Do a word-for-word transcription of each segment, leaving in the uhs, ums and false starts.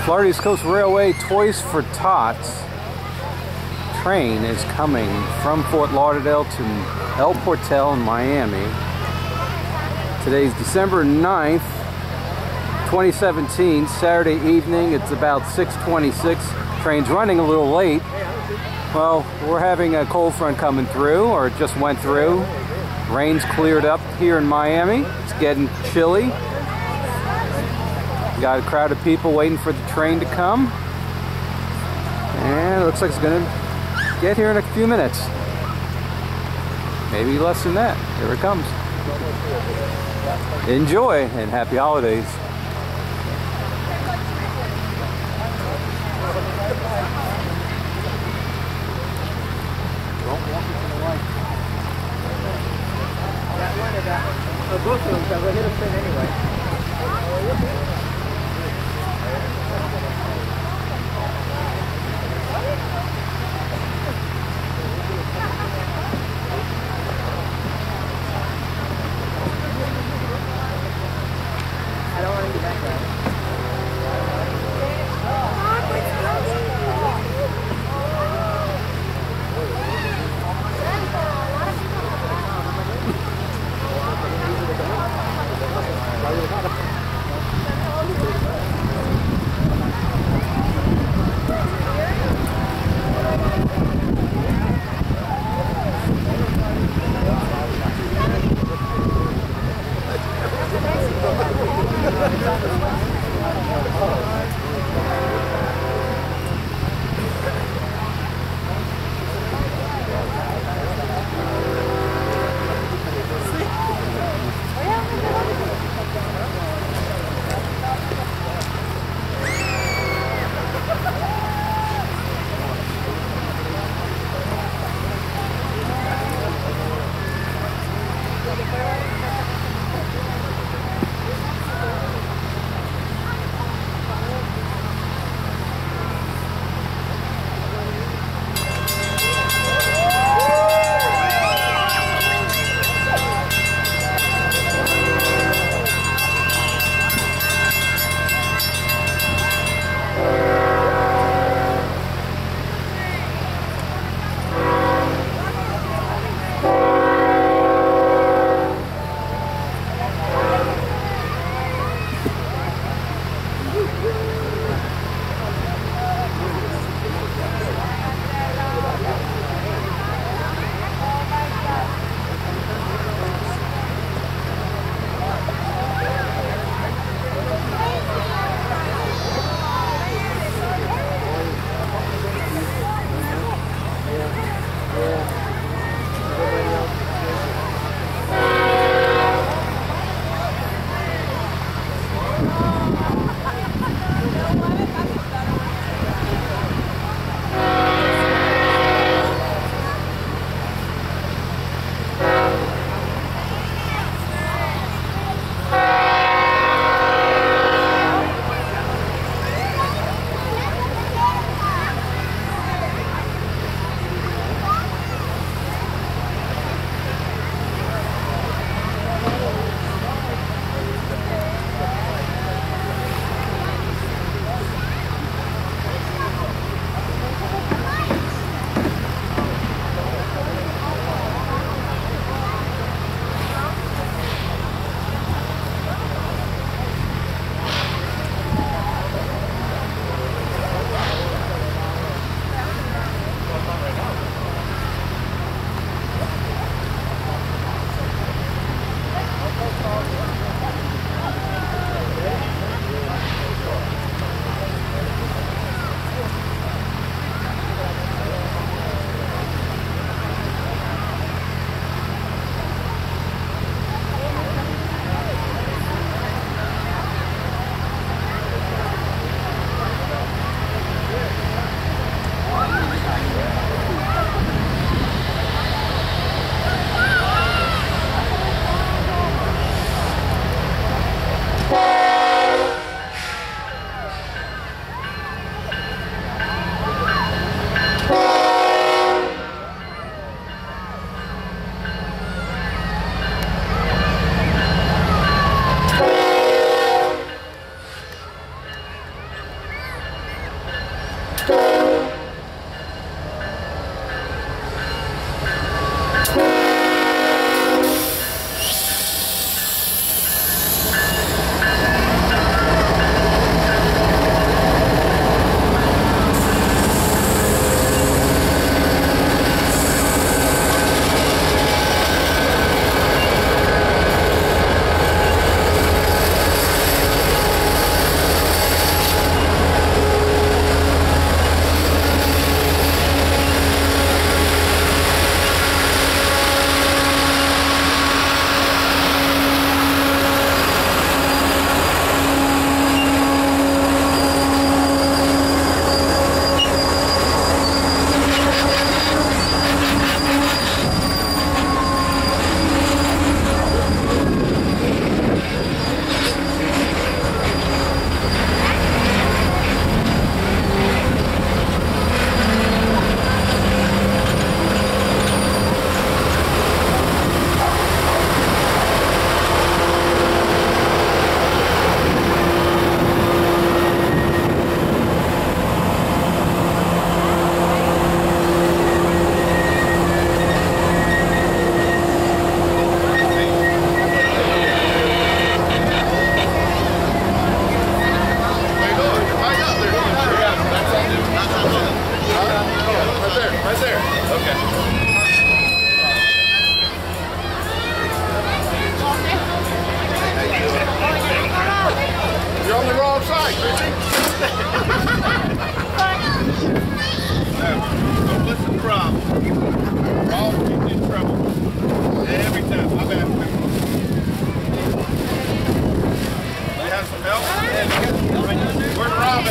Florida East Coast Railway Toys for Tots train is coming from Fort Lauderdale to El Portal in Miami. Today's December ninth, twenty seventeen, Saturday evening. It's about six twenty-six. Train's running a little late. Well, we're having a cold front coming through, or it just went through. Rain's cleared up here in Miami. It's getting chilly. Got a crowd of people waiting for the train to come. And it looks like it's going to get here in a few minutes. Maybe less than that. Here it comes. Enjoy and happy holidays. Both of them, because we're going to spin anyway. I don't want to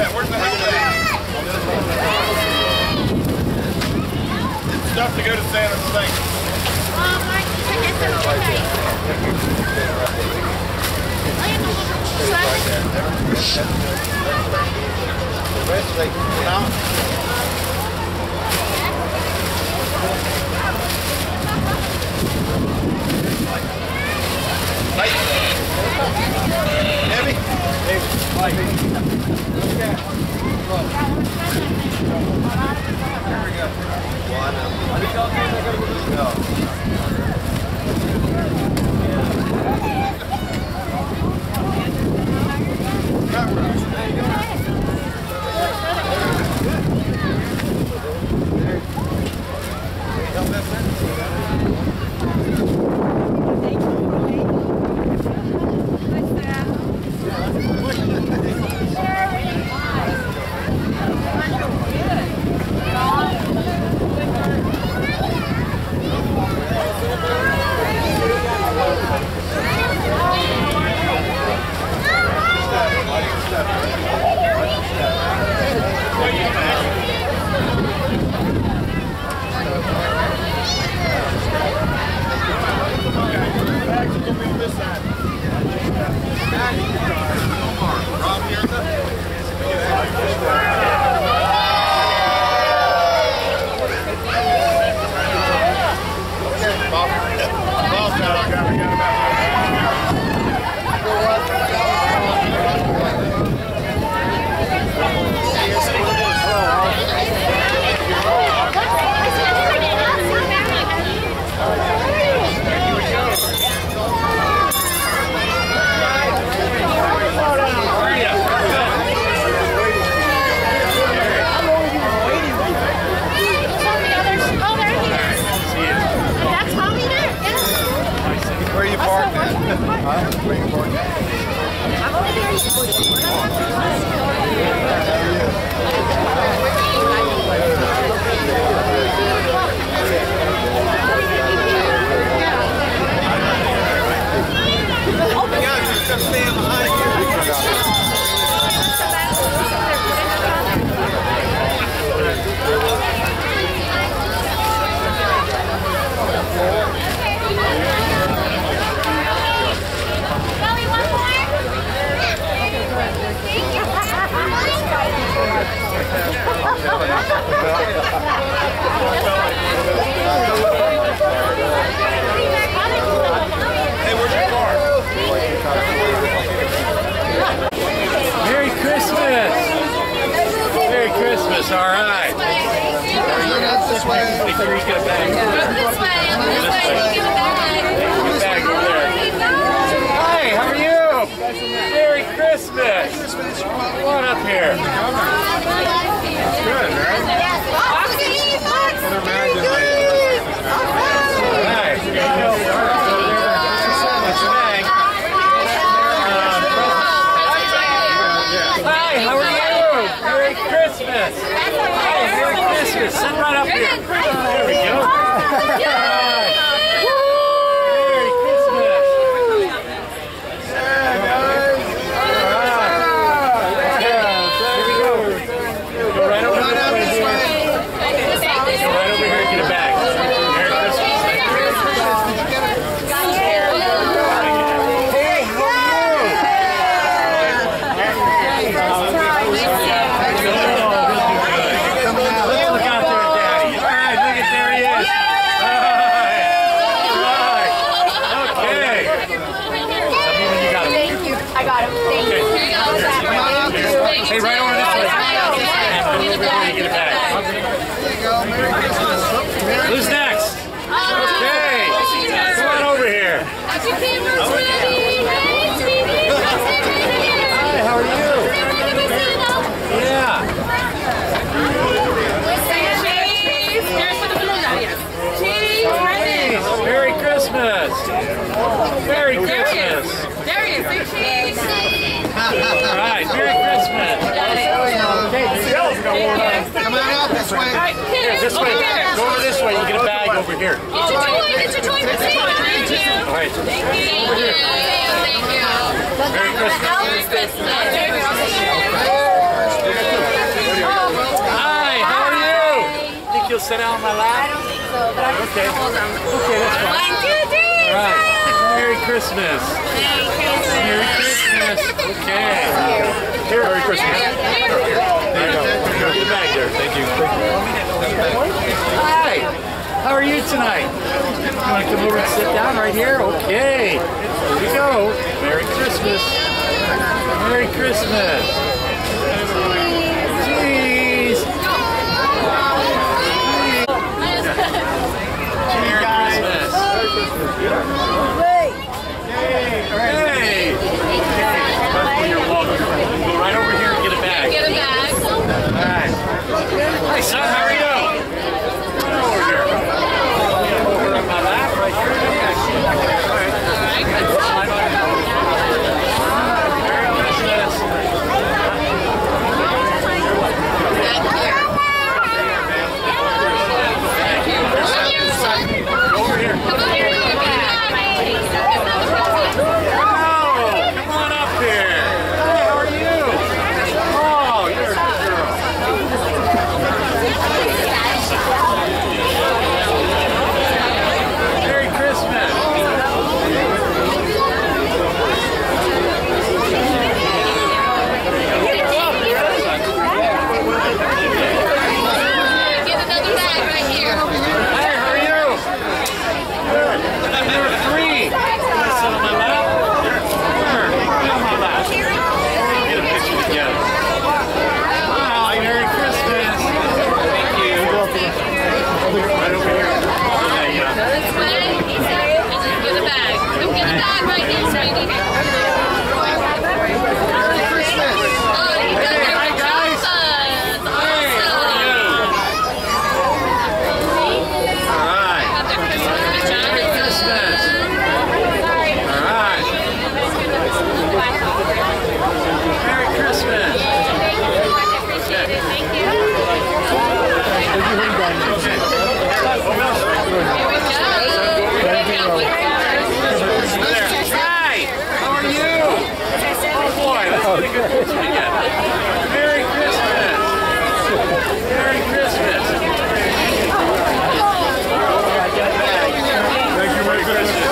at? Where's the helmet at? Stuff to go to Santa's thing. Heavy? Heavy. Light. Okay. There we go. One. Go. Merry Christmas! Merry Christmas, all right. This way. Make sure you get a bag. This way, this way, you get a bag. Get a bag over there. Hi, how are you? Merry Christmas! Come on up here. Good, right? Hi. What's your name? Hi, how are you? Merry Christmas! Hey, Merry Christmas! Sit right up here. There we go. Merry Christmas! Yeah, guys! Here we go. Go right over this way. Go right over here and get a bag. Merry Christmas. Hey, how are you? Look out there, Daddy. All right, look at there he is. All right. Okay. You got him. Thank you. I got him. Thank you. Here you go. Hey, right over this way. Get it back. Who's next? Okay. Come on over here. Hi, how are you? Yeah. Merry Christmas! Merry Christmas! There he is. Big cheese. All right, Merry Christmas! Come on out this way. Here, this way. Go over this way. You get a bag over here. Get your toy. Get your toy. Thank you. All right. Thank you. Thank you. Merry Christmas. Merry Christmas. sit down on my lap? I don't think so, but I'm just Okay. gonna hold them. Okay, that's fine. One, two, three. All right. Merry Christmas. Merry Christmas. Merry Christmas. Okay. Here, Merry Christmas. There you go. There's the bag there. Thank you. Hi. How are you tonight? You want to come over and sit down right here? Okay. Here we go. Merry Christmas. Merry Christmas. Jeez. Merry Christmas. Hey. Hey. You're welcome. Go right over here and get a bag. Get a bag. All right. Hi, son. How are you? Come over here. Over on my lap right here. All right. Merry Christmas. Go over here. Come on here. Get a bag. Oh, come on up here. Hey, how are you? Oh, you're a good girl. Merry Christmas. Get another bag right here. Hey, how are you? Good. Number three. Can I sit on my lap? Sure. Sure. Sit on my lap. Get a picture together. Wow, Merry Christmas. Thank you. Right over here. Yeah, yeah. This way. And then get a bag. Come get a bag right here, sweetie. Oh, you got Hey, your hi, guys. pajamas. Hey, how are you? All right. Got their Christmas pajamas. Merry Christmas. All right. Merry Christmas. Appreciate it. Thank you. Okay. Here we go. Hi. How are you? Oh boy, let's get a good picture together. Merry Christmas. Merry Christmas. Thank you. Merry Christmas.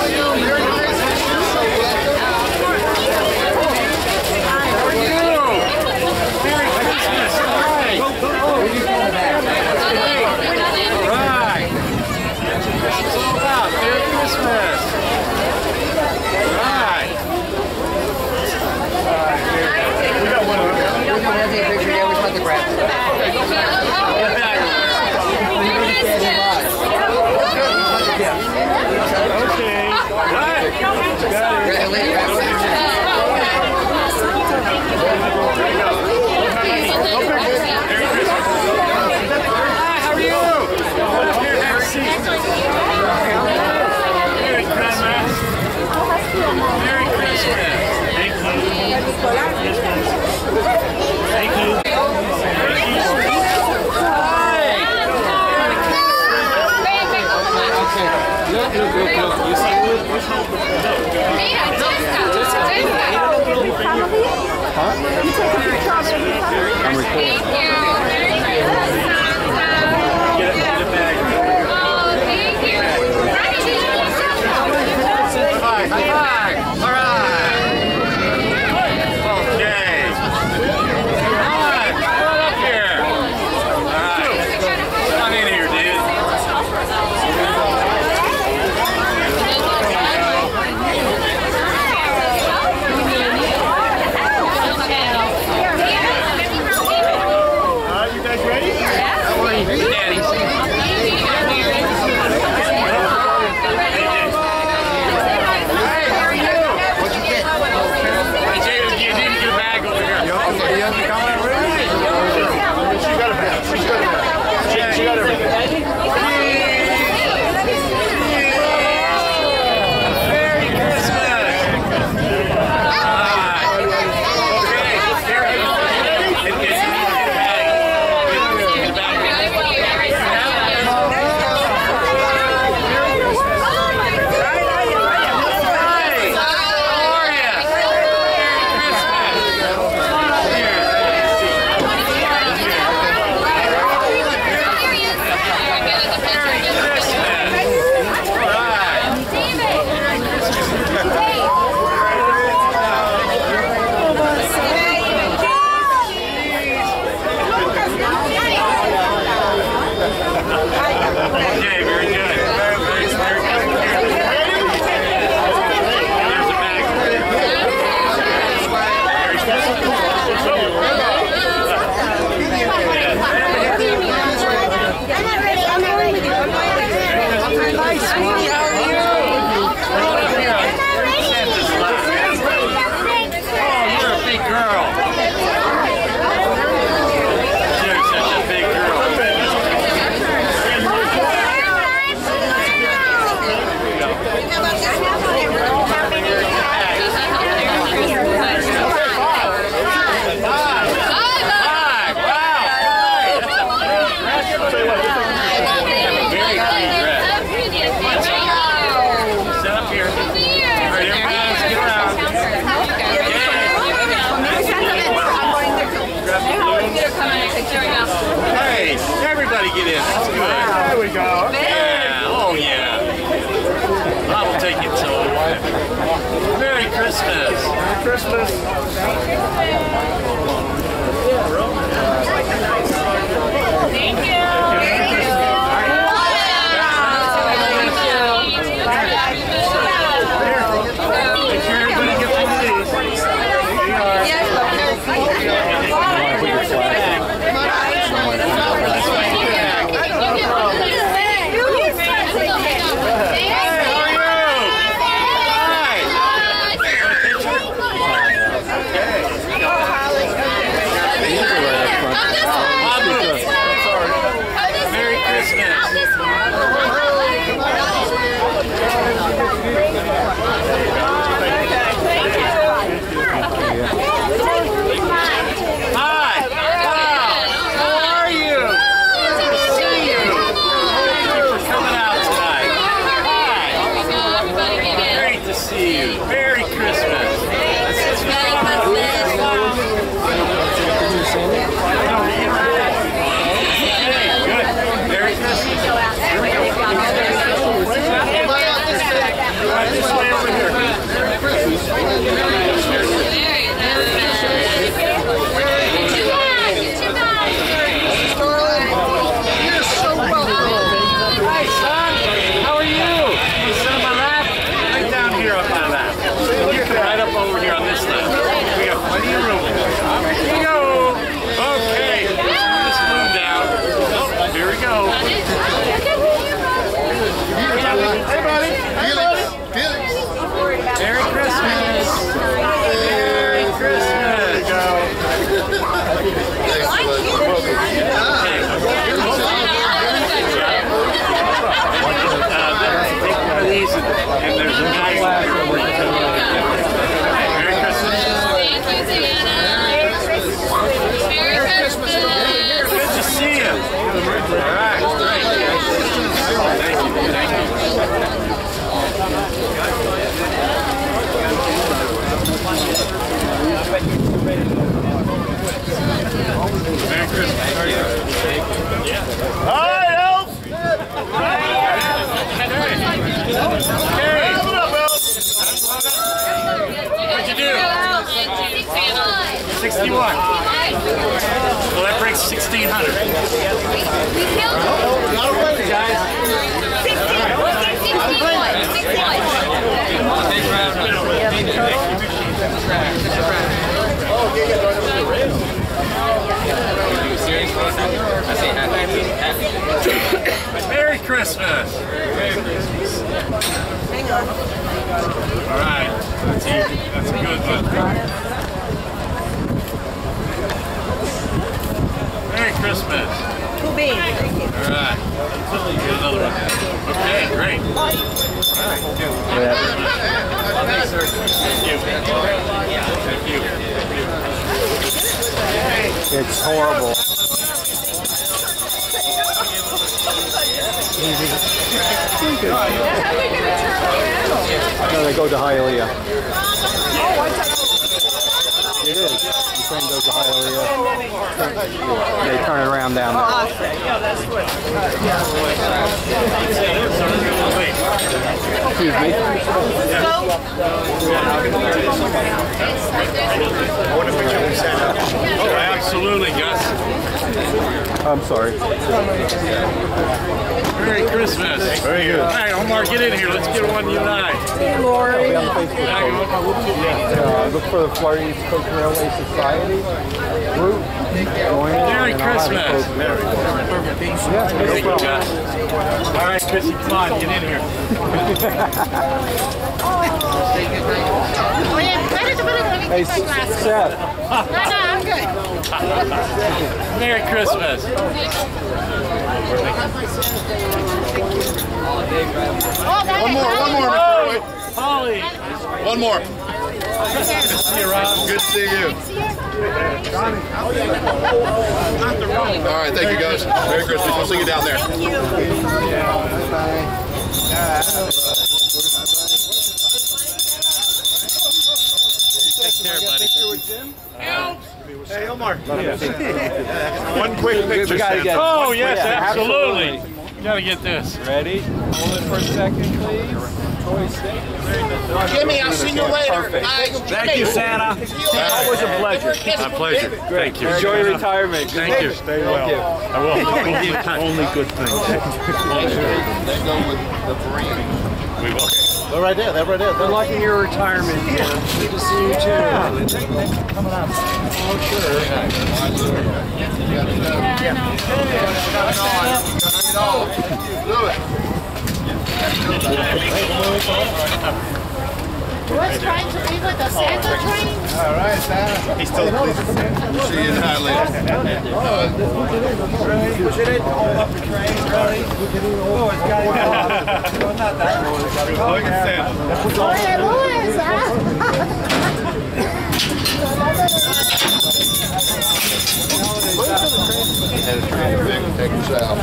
How are you? Merry Christmas. Hi. All right. That's what this is all about. Merry Christmas. All right. We got one of them. We don't have any picture yet, we put the grab. Get back. Okay. What? Got it. There you go. Merry Christmas. Christmas. All right, Elf. Okay. What'd you do? sixty-one. Well, that breaks sixteen hundred. We killed him. Guys. Merry Christmas. Merry Christmas. Hang on. All right. That's easy. That's a good one. Merry Christmas. Cool beans. Thank you. All right. Get another one. Okay, great. All right. Thank you. Thank you. It's horrible. No, they go to Hialeah. It is. The train goes to Hialeah. They turn it around down there. Excuse me. Oh, absolutely, Gus. I'm sorry. Merry Christmas. Very good. All right, Omar, get in here. Let's get one you and I. Hey, Lori. I'll be on the Facebook page. Uh, look for the Florida East Coast Railway Society group. Join it. Merry Christmas. Merry. Yeah, no problem. All right, Chrissy, come on, get in here. Hey, Seth. No, no, I'm good. Merry Christmas. One more, one more. Oh, Holly. One more. Good to see you, Rob. Good to see you. All right, thank you guys. Merry Christmas. We'll see you down there. Thank you. Take care, buddy. Hey, Omar. One quick picture. We gotta get- Oh, yes, Yeah, absolutely. You gotta get this. Ready? Hold it for a second, please. Toy stick. Jimmy, I'll see you later. Perfect. Thank you, Santa. Always a pleasure. My pleasure. Thank you. Enjoy your retirement. Thank you. Stay well. I will. Only good things. They go with the green. We will. They're right there. They're right there. Good luck in your retirement, Jim. Good to see you too. Thanks for coming out. Oh, sure. Do it. We're trying to be with the Santa train. All right, Santa. He's still pleased. See you in Hialeah. Push it in, hold up the train, really. Oh, it's got to go. No, not that. Look at Santa. Oye, Luis, ¿ah? Had a train big and take us out.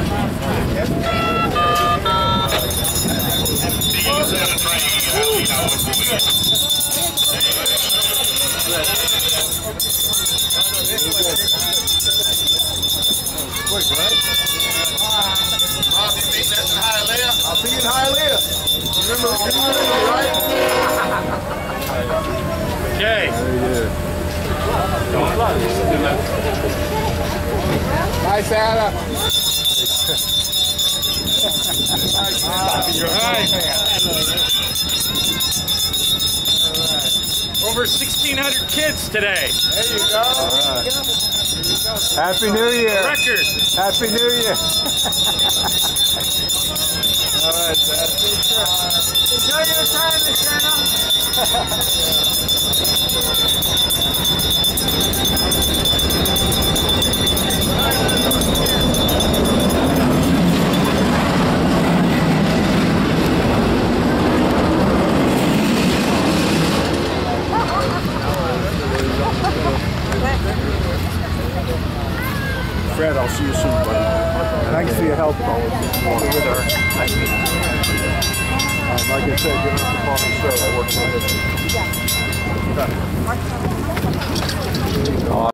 Quick, right? Rob, you meeting us in Hialeah? I'll see you in Hialeah. Remember the community, right? Okay. Hi, Santa. All right. Over sixteen hundred kids today. There you go. Happy New Year. Record. Happy New Year. All right, Santa. Enjoy your time, Santa. Fred, I'll see you soon, buddy. Thanks for your help, always. Um, like I said, you don't have to call me sir. I work for a living.